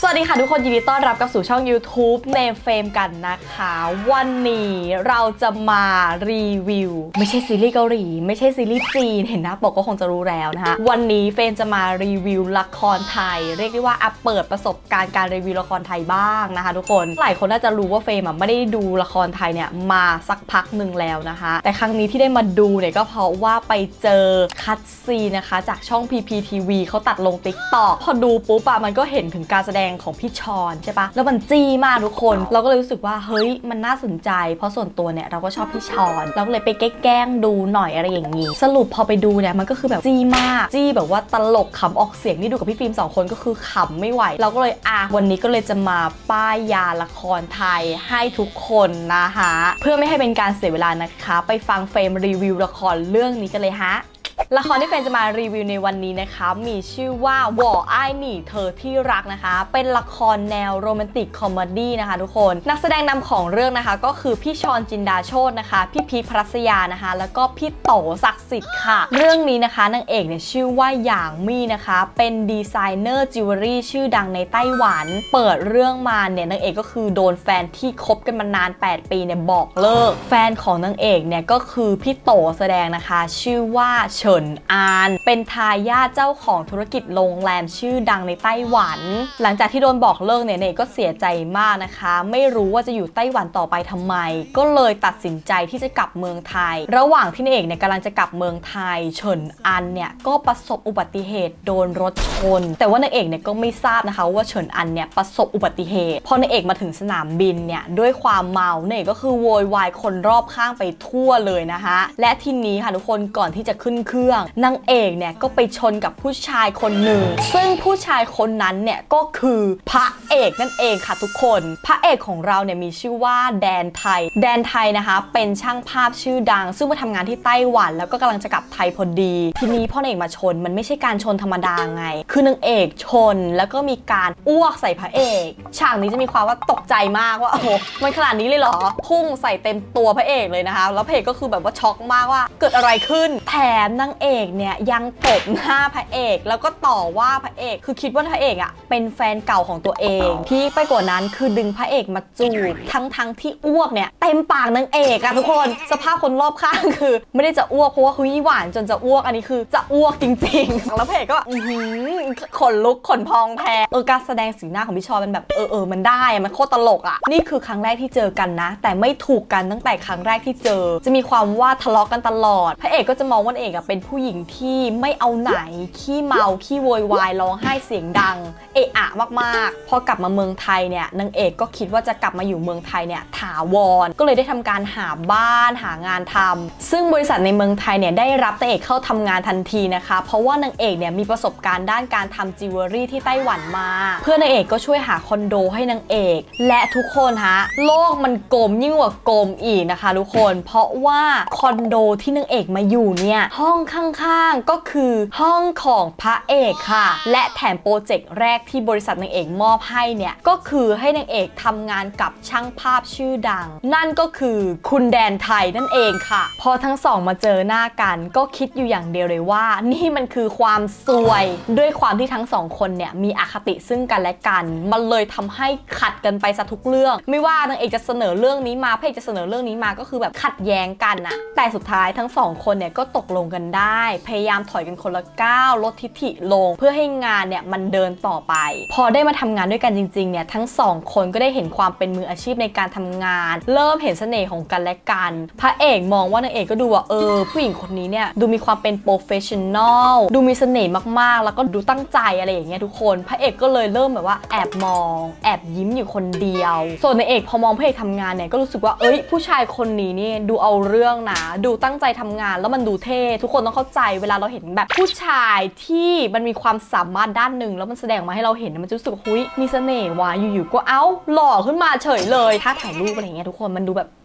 สวัสดีค่ะทุกคนยินดีต้อนรับกับสู่ช่อง YouTube Name Fame กันนะคะวันนี้เราจะมารีวิวไม่ใช่ซีรีส์เกาหลีไม่ใช่ซีรีส์จีนเห็นหน้าปกก็คงจะรู้แล้วนะคะวันนี้เฟมจะมารีวิวละครไทยเรียกได้ว่าเปิดประสบการณ์การรีวิวละครไทยบ้างนะคะทุกคนหลายคนน่าจะรู้ว่าเฟมไม่ได้ดูละครไทยเนี่ยมาสักพักหนึ่งแล้วนะคะแต่ครั้งนี้ที่ได้มาดูเนี่ยก็เพราะว่าไปเจอคัตซีนนะคะจากช่อง PPTV เขาตัดลง TikTok พอดูปุ๊บมันก็เห็นถึงการแสดงของพี่ชอนใช่ปะแล้วมันจี้มากทุกคนเราก็เลยรู้สึกว่าเฮ้ยมันน่าสนใจเพราะส่วนตัวเนี่ยเราก็ชอบพี่ชอนเราก็เลยไปแกล้งดูหน่อยอะไรอย่างนี้สรุปพอไปดูเนี่ยมันก็คือแบบจี้มากจี้แบบว่าตลกขำออกเสียงนี่ดูกับพี่ฟิล์ม2คนก็คือขำไม่ไหวเราก็เลยวันนี้ก็เลยจะมาป้ายยาละครไทยให้ทุกคนนะคะเพื่อไม่ให้เป็นการเสียเวลานะคะไปฟังเฟรมรีวิวละครเรื่องนี้กันเลยฮะละครที่เฟนจะมารีวิวในวันนี้นะคะมีชื่อว่าว่ออ้ายหนี่เธอที่รักนะคะเป็นละครแนวโรแมนติกคอมเมดี้นะคะทุกคนนักแสดงนำของเรื่องนะคะก็คือพี่ชอนจินดาโชตินะคะพี่พีคพรัสยานะคะแล้วก็พี่โตศักดิ์สิทธิ์ค่ะเรื่องนี้นะคะนางเอกเนี่ยชื่อว่าหยางมี่นะคะเป็นดีไซเนอร์จิวเวลรี่ชื่อดังในไต้หวันเปิดเรื่องมาเนี่ยนางเอกก็คือโดนแฟนที่คบกันมานาน8 ปีเนี่ยบอกเลิกแฟนของนางเอกเนี่ยก็คือพี่โตแสดงนะคะชื่อว่าเฉินอานเป็นทายาทเจ้าของธุรกิจโรงแรมชื่อดังในไต้หวันหลังจากที่โดนบอกเลิกเนี่ยเนก็เสียใจมากนะคะไม่รู้ว่าจะอยู่ไต้หวันต่อไปทำไมก็เลยตัดสินใจที่จะกลับเมืองไทยระหว่างที่นางเอกเนี่ยกำลังจะกลับเมืองไทยเฉินอันเนี่ยก็ประสบอุบัติเหตุโดนรถชนแต่ว่านางเอกเนี่ยก็ไม่ทราบนะคะว่าเฉินอันเนี่ยประสบอุบัติเหตุพอนางเอกมาถึงสนามบินเนี่ยด้วยความเมานางเอกก็คือโวยวายคนรอบข้างไปทั่วเลยนะคะและทีนี้ค่ะทุกคนก่อนที่จะขึ้นเครื่องนางเอกเนี่ยก็ไปชนกับผู้ชายคนหนึ่งซึ่งผู้ชายคนนั้นเนี่ยก็คือพระเอกนั่นเองค่ะทุกคนพระเอกของเราเนี่ยมีชื่อว่าแดนไทยนะคะเป็นช่างภาพชื่อดังซึ่งมาทำงานที่ไต้หวันแล้วก็กำลังจะกลับไทยพอดีทีนี้พ่อนางเอกมาชนมันไม่ใช่การชนธรรมดาไงคือนางเอกชนแล้วก็มีการอ้วกใส่พระเอกฉากนี้จะมีความว่าตกใจมากว่าโอ้โหมันขนาดนี้เลยเหรอพุ่งใส่เต็มตัวพระเอกเลยนะคะแล้วพระเอกก็คือแบบว่าช็อกมากว่าเกิดอะไรขึ้นแถมนางเอกเนี่ยยังตบหน้าพระเอกแล้วก็ต่อว่าพระเอกคือคิดว่าพระเอกเป็นแฟนเก่าของตัวเองที่ไปกว่านั้นคือดึงพระเอกมาจูบทั้งที่อ้วกเนี่ยเต็มปากนางเอกทุกคนสภาพคนรอบข้างคือไม่ได้จะอ้วกเพราะว่าหวานจนจะอ้วกอันนี้คือจะอ้วกจริงๆแล้วพระเอกก็ขนลุกขนพองแพ้การแสดงสีหน้าของพี่ชอมันแบบมันได้มันโคตรตลกนี่คือครั้งแรกที่เจอกันนะแต่ไม่ถูกกันตั้งแต่ครั้งแรกที่เจอจะมีความว่าทะเลาะกันตลอดพระเอกก็จะมองว่านางเอกเป็นผู้หญิงที่ไม่เอาไหนขี้เมาขี้โวยวายร้องไห้เสียงดังมากๆพอกลับมาเมืองไทยเนี่ยนางเอกก็คิดว่าจะกลับมาอยู่เมืองไทยเนี่ยถาวรก็เลยได้ทำการหาบ้านหางานทำซึ่งบริษัทในเมืองไทยเนี่ยได้รับนางเอกเข้าทำงานทันทีนะคะเพราะว่านางเอกเนี่ยมีประสบการณ์ด้านการทำจิวเวลรี่ที่ไต้หวันมาเพื่อนางเอกก็ช่วยหาคอนโดให้นางเอกและทุกคนโลกมันกลมยิ่งกว่ากลมอีกนะคะทุกคนเพราะว่าคอนโดที่นางเอกมาอยู่เนี่ยห้องข้างๆก็คือห้องของพระเอกค่ะและแถมโปรเจกต์แรกที่บริษัทนางเอกมอบให้เนี่ยก็คือให้นางเอกทำงานกับช่างภาพชื่อดังนั่นก็คือคุณแดนไทยนั่นเองค่ะพอทั้งสองมาเจอหน้ากันก็คิดอยู่อย่างเดียวเลยว่านี่มันคือความซวยด้วยความที่ทั้งสองคนเนี่ยมีอคติซึ่งกันและกันมันเลยทำให้ขัดกันไปซะทุกเรื่องไม่ว่านางเอกจะเสนอเรื่องนี้มาพระเอกจะเสนอเรื่องนี้มาก็คือแบบขัดแย้งกันแต่สุดท้ายทั้งสองคนเนี่ยก็ตกลงกันได้พยายามถอยกันคนละก้าวลดทิฐิลงเพื่อให้งานเนี่ยมันเดินต่อไปพอได้มาทำงานด้วยกันจริงๆเนี่ยทั้งสองคนก็ได้เห็นความเป็นมืออาชีพในการทำงานเริ่มเห็นเสน่ห์ของกันและกันพระเอกมองว่านางเอกก็ดูว่าผู้หญิงคนนี้เนี่ยดูมีความเป็นโปรเฟชชั่นอลดูมีเสน่ห์มากๆแล้วก็ดูตั้งใจอะไรอย่างเงี้ยทุกคนพระเอกก็เลยเริ่มแบบว่าแอบมองแอบยิ้มอยู่คนเดียวส่วนนางเอกพอมองพระเอกทำงานเนี่ยก็รู้สึกว่าผู้ชายคนนี้นี่ดูเอาเรื่องนะดูตั้งใจทำงานแล้วมันดูเท่ทุกคนต้องเข้าใจเวลาเราเห็นแบบผู้ชายที่มันมีความสามารถด้านหนึ่งแล้วมันแสดงมาให้เราเห็นมันจะรู้สึกมีเสน่ห์ว่ะอยู่ๆก็หล่อขึ้นมาเฉยเลยถ้าถ่ายรูปอะไรเงี้ยทุกคนมันดูแบบ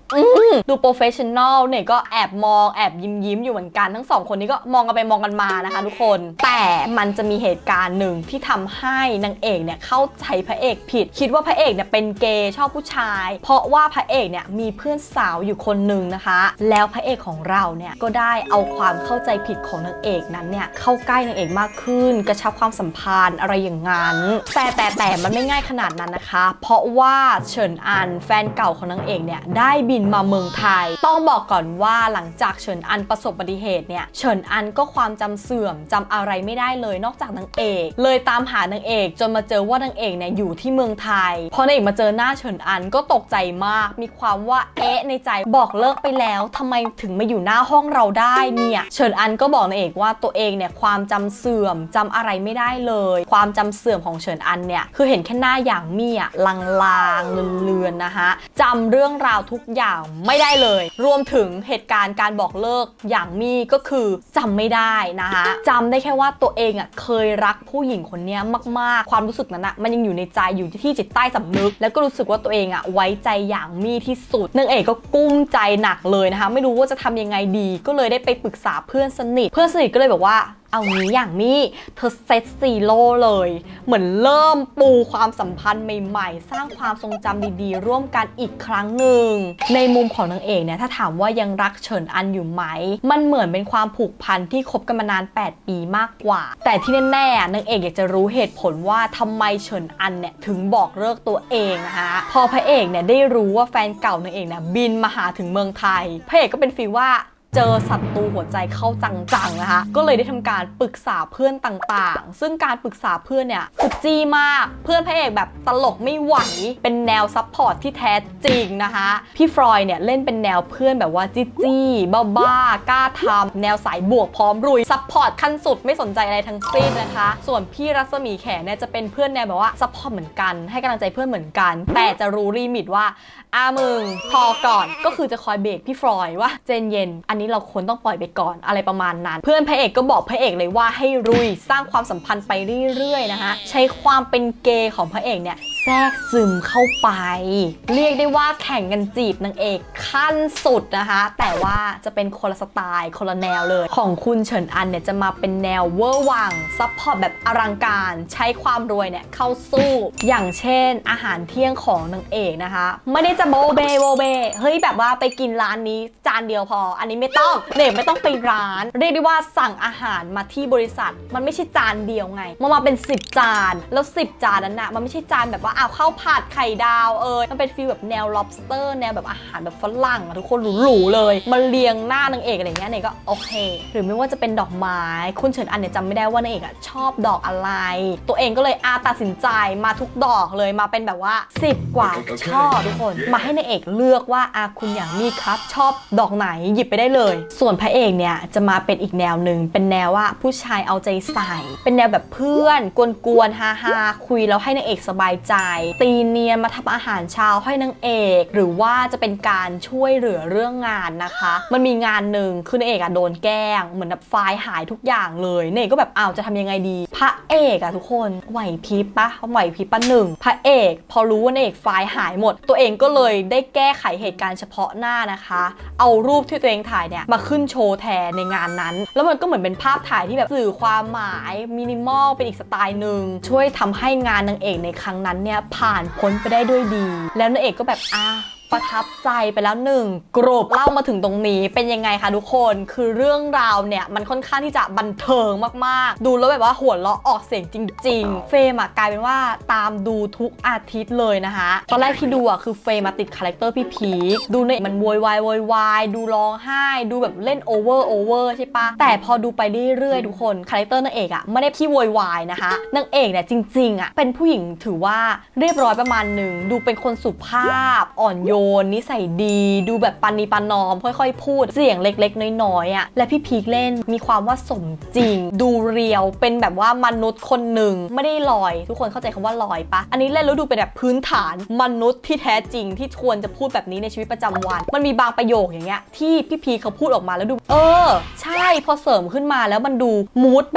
ดูโปรเฟชชั่นอลเนี่ยก็แอบมองแอบยิ้มอยู่เหมือนกันทั้ง2คนนี้ก็มองกันไปมองกันมานะคะทุกคนแต่มันจะมีเหตุการณ์หนึ่งที่ทำให้นางเอกเนี่ยเข้าใจพระเอกผิดคิดว่าพระเอกเนี่ยเป็นเกย์ชอบผู้ชายเพราะว่าพระเอกเนี่ยมีเพื่อนสาวอยู่คนหนึ่งนะคะแล้วพระเอกของเราเนี่ยก็ได้เอาความเข้าใจผิดของนางเอกนั้นเนี่ยเข้าใกล้นางเอกมากขึ้นกระชับความสัมพันธ์อะไรอย่างนั้นแต่มันไม่ง่ายขนาดนั้นนะคะเพราะว่าเฉินอันแฟนเก่าของนางเอกเนี่ยได้บินมาเมืองไทยต้องบอกก่อนว่าหลังจากเฉินอันประสบอุบัติเหตุเนี่ยเฉินอันก็ความจำเสื่อมจำอะไรไม่ได้เลยนอกจากนางเอกเลยตามหานางเอกจนมาเจอว่านางเอกเนี่ยอยู่ที่เมืองไทยพอนางเอกมาเจอหน้าเฉินอันก็ตกใจมากมีความว่าเอ๊ะในใจบอกเลิกไปแล้วทำไมถึงมาอยู่หน้าห้องเราได้เนี่ยเฉินอันก็บอกนางเอกว่าตัวเองเนี่ยความจำเสื่อมจำอะไรไม่ได้เลยความจำเสื่อมของเฉินอันเนี่ยคือเห็นแค่หน้าอย่างมี่อะลางๆเลือนๆนะคะจำเรื่องราวทุกอย่างไม่ได้เลยรวมถึงเหตุการณ์การบอกเลิกอย่างมี่ก็คือจำไม่ได้นะคะจำได้แค่ว่าตัวเองอะเคยรักผู้หญิงคนนี้มากๆความรู้สึกนั้นอะมันยังอยู่ในใจอยู่ที่จิตใต้สำนึกแล้วก็รู้สึกว่าตัวเองอะไว้ใจอย่างมี่ที่สุดนางเอกก็กุ้มใจหนักเลยนะคะไม่รู้ว่าจะทำยังไงดีก็เลยได้ไปปรึกษาเพื่อนสนิทก็เลยบอกว่าเอางี้อย่างมี่เธอเซตซีโร่เลยเหมือนเริ่มปูความสัมพันธ์ใหม่ๆสร้างความทรงจำดีๆร่วมกันอีกครั้งหนึ่งในมุมของนางเอกเนี่ยถ้าถามว่ายังรักเฉินอันอยู่ไหมมันเหมือนเป็นความผูกพันที่คบกันมานาน8 ปีมากกว่าแต่ที่แน่ๆนางเอกอยากจะรู้เหตุผลว่าทำไมเฉินอันเนี่ยถึงบอกเลิกตัวเองนะคะพอพระเอกเนี่ยได้รู้ว่าแฟนเก่านางเอกเนี่ยบินมาหาถึงเมืองไทยพระเอกก็เป็นฟีลว่าเจอศัตรูหัวใจเข้าจังๆนะคะก็เลยได้ทำการปรึกษาเพื่อนต่างๆซึ่งการปรึกษาเพื่อนเนี่ยคือจี้มากเพื่อนพระเอกแบบตลกไม่ไหวเป็นแนวซัพพอร์ตที่แท้จริงนะคะพี่ฟรอยเนี่ยเล่นเป็นแนวเพื่อนแบบว่าจี้บ้ากล้าทำแนวสายบวกพร้อมรุยซัพพอร์ตขั้นสุดไม่สนใจอะไรทั้งสิ้นนะคะส่วนพี่รัศมีแขเนี่ยจะเป็นเพื่อนแนวแบบว่าซัพพอร์ตเหมือนกันให้กำลังใจเพื่อนเหมือนกันแต่จะรู้ลิมิตว่ามึงพอก่อนก็คือจะคอยเบรกพี่ฟรอยว่าเจนเย็นอันนี้เราควรต้องปล่อยไปก่อนอะไรประมาณนั้นเพื่อนพระเอกก็บอกพระเอกเลยว่าให้รุยสร้างความสัมพันธ์ไปเรื่อยๆนะคะใช้ความเป็นเกย์ของพระเอกเนี่ยแทรกซึมเข้าไปเรียกได้ว่าแข่งกันจีบนางเอกขั้นสุดนะคะแต่ว่าจะเป็นคนละสไตล์คนละแนวเลยของคุณเฉินอันเนี่ยจะมาเป็นแนวเวอร์วังซัพพอร์ตแบบอลังการใช้ความรวยเนี่ยเข้าสู้อย่างเช่นอาหารเที่ยงของนางเอกนะคะไม่ได้จะโบเบเฮ้ยแบบว่าไปกินร้านนี้จานเดียวพออันนี้ไม่ต้องเด็กไม่ต้องไปร้านเรียกได้ว่าสั่งอาหารมาที่บริษัทมันไม่ใช่จานเดียวไงมันมาเป็น10 จานแล้ว10 จานนั้นนะมันไม่ใช่จานแบบว่าข้าวผัดไข่ดาวมันเป็นฟีลแบบแนว lobster แนวแบบอาหารแบบฝรั่งทุกคนหรูๆเลยมาเรียงหน้านางเอกอะไรเงี้ยเนี่ยก็โอเคหรือไม่ว่าจะเป็นดอกไม้คุณเฉินอันเนี่ยจำไม่ได้ว่านางเอกชอบดอกอะไรตัวเองก็เลยตัดสินใจมาทุกดอกเลยมาเป็นแบบว่า10 กว่าช่อทุกคนมาให้นางเอกเลือกว่าคุณอย่างนี้ครับชอบดอกไหนหยิบไปได้เลยส่วนพระเอกเนี่ยจะมาเป็นอีกแนวหนึ่งเป็นแนวว่าผู้ชายเอาใจใส่เป็นแนวแบบเพื่อนกวนๆฮาคุยแล้วให้นางเอกสบายใจตีเนียนมาทำอาหารเช้าให้นางเอกหรือว่าจะเป็นการช่วยเหลือเรื่องงานนะคะมันมีงานหนึ่งคือนางเอกโดนแกล้งเหมือนแบบไฟล์หายทุกอย่างเลยนางเอกก็แบบจะทำยังไงดีพระเอกทุกคนไหวพริบปะหนึ่งพระเอกพอรู้ว่านางเอกไฟล์หายหมดตัวเองก็เลยได้แก้ไขเหตุการณ์เฉพาะหน้านะคะเอารูปที่ตัวเองถ่ายเนี่ยมาขึ้นโชว์แทนในงานนั้นแล้วมันก็เหมือนเป็นภาพถ่ายที่แบบสื่อความหมายมินิมอลเป็นอีกสไตล์หนึ่งช่วยทำให้งานนางเอกในครั้งนั้นเนี่ยผ่านพ้นไปได้ด้วยดีแล้วนางเอกก็แบบประทับใจไปแล้ว1 กรุ๊ปเล่ามาถึงตรงนี้เป็นยังไงคะทุกคนคือเรื่องราวเนี่ยมันค่อนข้างที่จะบันเทิงมากๆดูแล้วแบบว่าหัวเราะออกเสียงจริงๆเฟรมกลายเป็นว่าตามดูทุกอาทิตย์เลยนะคะตอนแรกที่ดูคือเฟรมติดคาแรคเตอร์พี่พีคดูเนี่ยมันโวยวายดูร้องไห้ดูแบบเล่นโอเวอร์ใช่ปะแต่พอดูไปเรื่อยๆทุกคนคาแรคเตอร์นางเอกไม่ได้ขี้โวยวายนะคะนางเอกเนี่ยจริงๆเป็นผู้หญิงถือว่าเรียบร้อยประมาณหนึ่งดูเป็นคนสุภาพอ่อนโยนนิสัยดีดูแบบปานนีปานอมค่อยๆพูดเสียงเล็กๆน้อยๆและพี่พีคเล่นมีความว่าสมจริงดูเรียวเป็นแบบว่ามนุษย์คนหนึ่งไม่ได้ลอยทุกคนเข้าใจคำว่าลอยปะอันนี้เล่นแล้วดูเป็นแบบพื้นฐานมนุษย์ที่แท้จริงที่ควรจะพูดแบบนี้ในชีวิตประจำวันมันมีบางประโยคอย่างเงี้ยที่พี่พีคเขาพูดออกมาแล้วดูใช่พอเสริมขึ้นมาแล้วมันดูมูดแบบ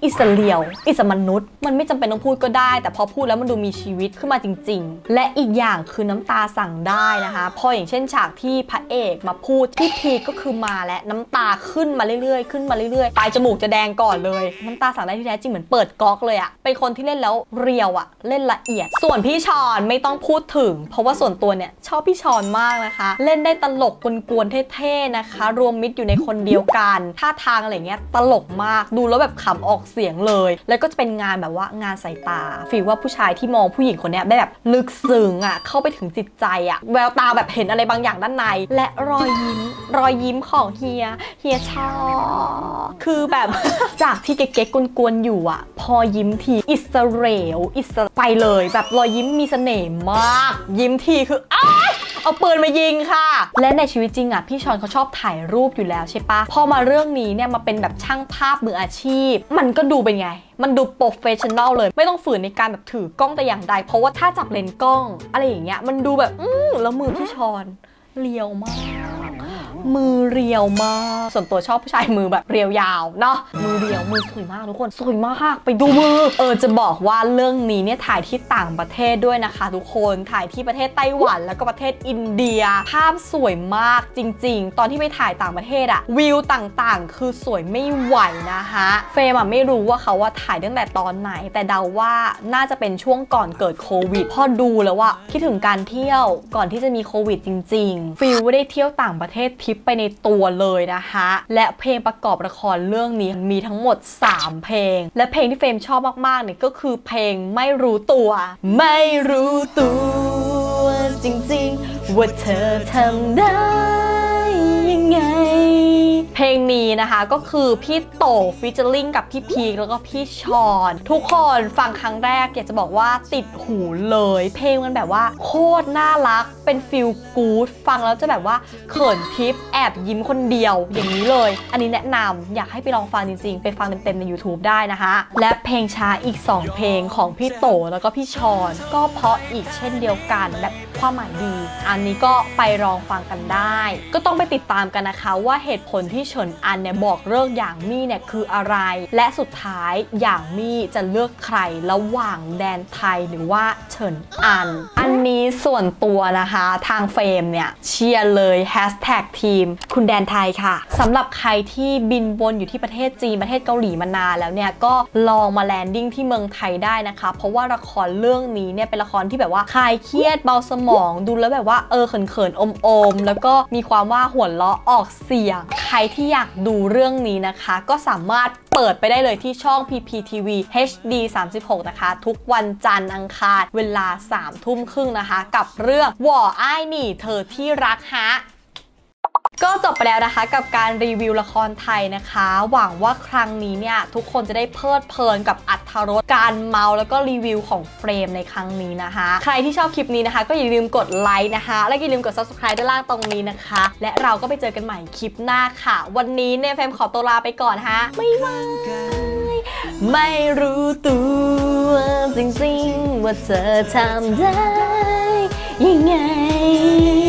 อิสเรียวอิสมนุษย์มันไม่จำเป็นต้องพูดก็ได้แต่พอพูดแล้วมันดูมีชีวิตขึ้นมาจริงๆและอีกอย่างคือน้ำตาสั่งได้นะคะพออย่างเช่นฉากที่พระเอกมาพูดที่พีก็คือมาและน้ำตาขึ้นมาเรื่อยๆขึ้นมาเรื่อยๆปลายจมูกจะแดงก่อนเลยน้ำตาสั่งได้ที่แท้จริงเหมือนเปิดก๊อกเลยอะเป็นคนที่เล่นแล้วเรียวอะเล่นละเอียดส่วนพี่ชอนไม่ต้องพูดถึงเพราะว่าส่วนตัวเนี่ยชอบพี่ชอนมากนะคะเล่นได้ตลกกวนๆเท่ๆนะคะรวมมิตรอยู่ในคนเดียวกันท่าทางอะไรเงี้ยตลกมากดูแล้วแบบขำออกเสียงเลยแล้วก็จะเป็นงานแบบว่างานสายตาฟีลว่าผู้ชายที่มองผู้หญิงคนนี้ได้แบบลึกซึ้งอะเข้าไปถึงจิตใจอะแววตาแบบเห็นอะไรบางอย่างด้านในและรอยยิ้มของเฮียชอบคือแบบ จากที่เก๊กๆกวนๆอยู่อะพอยิ้มทีอิสราเอลไปเลยแบบรอยยิ้มมีเสน่ห์มากยิ้มทีคือเอาปืนมายิงค่ะและในชีวิตจริงอ่ะพี่ชอนเขาชอบถ่ายรูปอยู่แล้วใช่ปะพอมาเรื่องนี้เนี่ยมาเป็นแบบช่างภาพมืออาชีพมันก็ดูเป็นไงมันดูโปรเฟชชั่นแนลเลยไม่ต้องฝืนในการแบบถือกล้องแต่อย่างใดเพราะว่าถ้าจับเลนส์กล้องอะไรอย่างเงี้ยมันดูแบบแล้วมือพี่ชอนเรียวมากมือเรียวมากส่วนตัวชอบผู้ชายมือแบบเรียวยาวเนาะมือเรียวมือสวยมากทุกคนสวยมากไปดูมือจะบอกว่าเรื่องนี้เนี่ยถ่ายที่ต่างประเทศด้วยนะคะทุกคนถ่ายที่ประเทศไต้หวันแล้วก็ประเทศอินเดียภาพสวยมากจริงๆตอนที่ไปถ่ายต่างประเทศอะวิวต่างๆคือสวยไม่ไหวนะคะเฟรมไม่รู้ว่าเขาว่าถ่ายตั้งแต่ตอนไหนแต่เดาว่าน่าจะเป็นช่วงก่อนเกิดโควิดพอดูแล้วว่าคิดถึงการเที่ยวก่อนที่จะมีโควิดจริงๆฟิลได้เที่ยวต่างประเทศทิปไปในตัวเลยนะคะและเพลงประกอบละครเรื่องนี้มีทั้งหมด3เพลงและเพลงที่เฟรมชอบมากๆเนี่ยก็คือเพลงไม่รู้ตัวจริงๆว่าเธอทำได้ยังไงเพลงนี้นะคะก็คือพี่โตฟีเจอริ่งกับพี่พีคแล้วก็พี่ชอนทุกคนฟังครั้งแรกอยากจะบอกว่าติดหูเลยเพลงมันแบบว่าโคตรน่ารักเป็นฟิลกู๊ดฟังแล้วจะแบบว่าเขินทิปแอบยิ้มคนเดียวอย่างนี้เลยอันนี้แนะนำอยากให้ไปลองฟังจริงๆไปฟังเต็มๆใน YouTube ได้นะคะและเพลงช้าอีก2เพลงของพี่โตแล้วก็พี่ชอนก็เพราะอีกเช่นเดียวกันแบบความหมายดีอันนี้ก็ไปลองฟังกันได้ก็ต้องไปติดตามกันนะคะว่าเหตุผลที่เฉินอันเนี่ยบอกเลิกหยางมี่เนี่ยคืออะไรและสุดท้ายหยางมี่จะเลือกใครระหว่างแดนไทยหรือว่าเฉินอันนี้ส่วนตัวนะคะทางเฟรมเนี่ยเชียร์เลยแฮชแท็กทีมคุณแดนไทยค่ะสำหรับใครที่บินวนอยู่ที่ประเทศจีนประเทศเกาหลีมานานแล้วเนี่ยก็ลองมาแลนดิ้งที่เมืองไทยได้นะคะเพราะว่าละครเรื่องนี้เนี่ยเป็นละครที่แบบว่าคลายเครียดเบาสมองดูแล้วแบบว่าเขินอมแล้วก็มีความว่าหัวเราะออกเสียงใครที่อยากดูเรื่องนี้นะคะก็สามารถเปิดไปได้เลยที่ช่อง PPTV HD 36นะคะทุกวันจันทร์อังคารเวลา 3:30 นะคะกับเรื่องหว่ออ้ายหนี่เธอที่รักฮะก็จบไปแล้วนะคะกับการรีวิวละครไทยนะคะหวังว่าครั้งนี้เนี่ยทุกคนจะได้เพลิดเพลินกับอรรถรสการเมาแล้วก็รีวิวของเฟรมในครั้งนี้นะคะใครที่ชอบคลิปนี้นะคะก็อย่าลืมกดไลค์นะคะและอย่าลืมกด Subscribe ด้านล่างตรงนี้นะคะและเราก็ไปเจอกันใหม่คลิปหน้าค่ะวันนี้เนี่ยเฟรมขอตัวลาไปก่อนฮะบ๊ายบายไม่รู้ตัวจริงๆว่าเธอทำได้ยังไง